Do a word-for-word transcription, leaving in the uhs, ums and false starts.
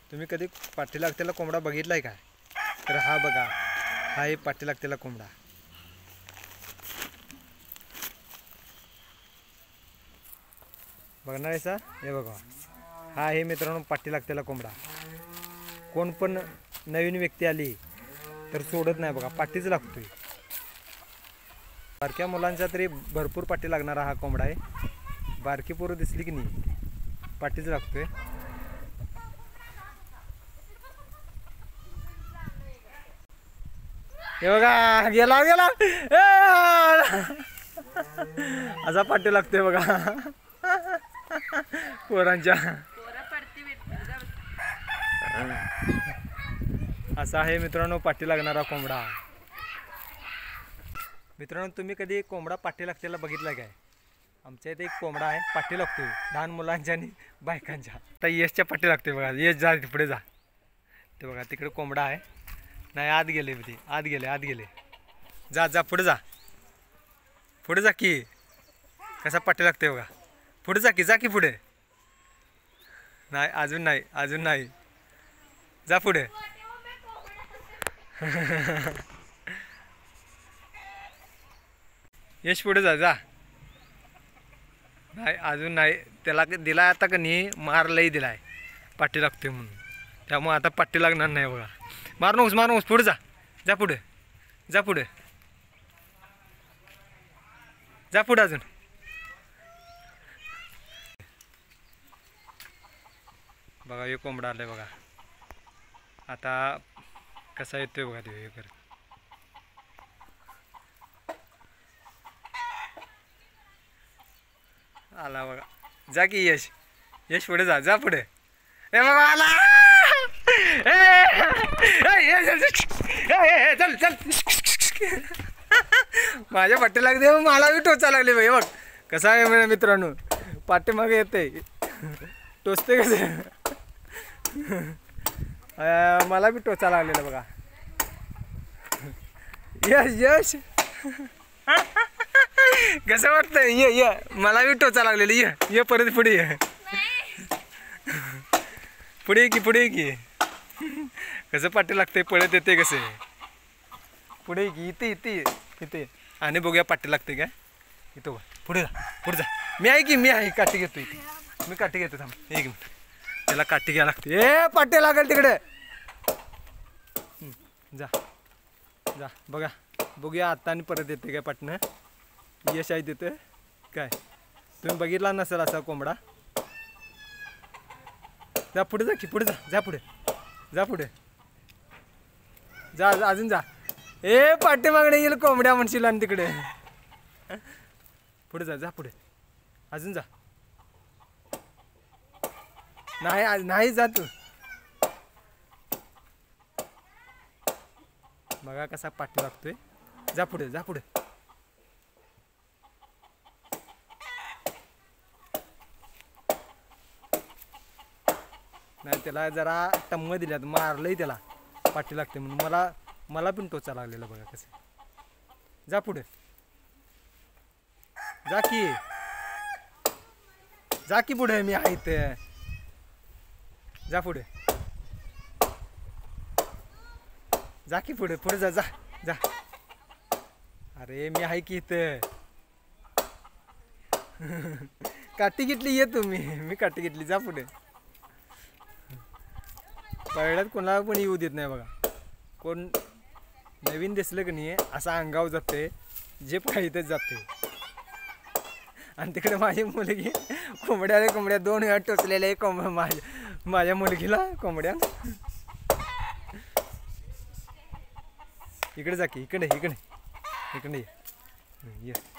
तुम्ही कधी पाठी लागतेला कोंबडा बघितलाय का? तर हा बघा, हा आहे पाठी लागतेला कोंबडा. बघणार आहे सा? हे बघा, हा आहे मित्रांनो पाठी लागतेला कोंबडा. कोण पण नवीन व्यक्ती आली तर सोडत नाही बघा, पाठीच लागतोय. बारक्या मुलांच्या तरी भरपूर पाठी लागणारा हा कोंबडा आहे. बारकी पोरं दिसली की नाही पाठीच लागतोय. हे बघा, गेला गेला असा पाठी लागतोय बघा पोरांच्या. असा आहे मित्रांनो पाठी लागणारा कोंबडा. मित्रांनो तुम्ही कधी कोंबडा पाठी लागतेला बघितला काय? आमच्या इथे एक कोंबडा आहे पाठी लागतोय लहान मुलांच्या आणि बायकांच्या. आता यशच्या पाठी लागते बघा. यश जा पुढे जा. ते बघा तिकडे कोंबडा आहे. नाही आत गेले ते, आत गेले आत गेले. जा जा पुढे जा, पुढे जा की. कसा पाठी लागते बघा. पुढे जा की, जा की पुढे. नाही अजून नाही, अजून नाही. जा पुढे. यश पुढे जा जा. नाही अजून नाही. त्याला दिला आता का नाही मार लई दिलाय पाठी लागते म्हणून. त्यामुळे आता पाठी लागणार नाही बघा. मार नकोस मार नकोस. पुढे जा, जा पुढे, जा पुढे, जा पुढे अजून. बघा हे कोंबडा आलाय बघा. आता कसा येतोय बघा ते हे करत. आला बघा. जा की यश, यश पुढे जा, जा पुढे. ए बघा आला. चल चल. माझ्या पाठी लागते मला बी टोचा लागले बाई. बघ कसा आहे मित्रांनो पाठीमागे येते टोचते कसे. मला बी टोचा लागलेला बघा. यश यश कसं वाटतंय? ये ये मला बी टोचा लागलेली. ये ये परत पुढे ये. पुढे की पुढे की. कसं पाठी लागते पळत येते कसे. पुढे की इथे इथे इथे. आणि बघूया पाठी लागते काय इथं. पुढे जा पुढे जा. मी आहे की मी आहे. काठी घेतो इथे मी. काठी घेतो थांब एक मिनिट. त्याला काठी घ्यायला लागते. ए पाठी लागेल तिकडे. जा जा बघा. बघूया आता आणि परत येते काय पाटणं. यश आहे तिथे काय. तुम्ही बघितला नसेल असा कोंबडा. जा पुढे जा की. पुढे जा, जा पुढे, जा पुढे, जा अजून जा. ए पाठी मागणे येईल कोंबड्या म्हणशील आणि तिकडे. पुढे जा, जा पुढे अजून जा. नाही नाही जा तू. बघा कसा पाठी लागतोय. जा पुढे, जा पुढे. नाही त्याला जरा टम्म दिल्यात मारलंय त्याला पाठी लागते म्हणून. मला मला पण टोचा लागलेला बघा कसं. जा पुढे, जा की, जा की पुढे. मी आहे ते. जा पुढे, जा की पुढे, पुढे जा जा जा. अरे मी आहे की इथं. काठी घेतली ये तुम्ही. मी काठी घेतली. जा पुढे. पहिल्यात कोणाला पण येऊ देत नाही बघा. कोण नवीन दिसलं की नाही असा अंगावर जाते. जे पाहिजे जाते. आणि तिकडे माझी मुलगी कोंबड्या रे कोंबड्या दोन वेळा टोचलेल्या आहे कोंब माझ्या माझ्या मुलगीला कोंबड्या. इकडे जा की. इकडे इकडे इकडे ये.